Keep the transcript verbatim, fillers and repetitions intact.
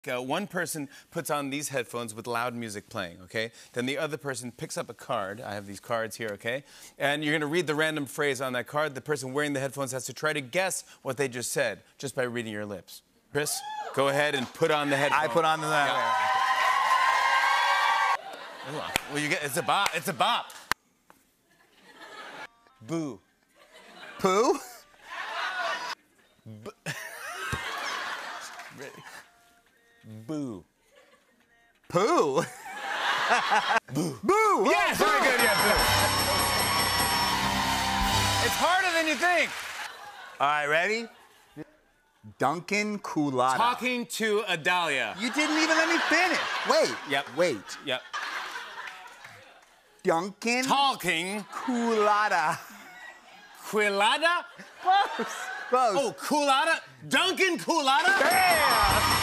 Uh, one person puts on these headphones with loud music playing, okay? Then the other person picks up a card. I have these cards here, okay? And you're gonna read the random phrase on that card. The person wearing the headphones has to try to guess what they just said just by reading your lips. Chris, go ahead and put on the headphones. I put on the... Yeah. Well, you get, it's a bop, it's a bop. Boo. Poo? B Boo. Poo? Boo. Boo! Yes, very good, yeah, boo. It's harder than you think. All right, ready? Duncan Coolata. Talking to Adalia. You didn't even let me finish. Wait. Yep. Wait. Yep. Duncan Talking. Coolata. Quilada? Close. Close. Oh, Coolada? Duncan Coolada? Damn!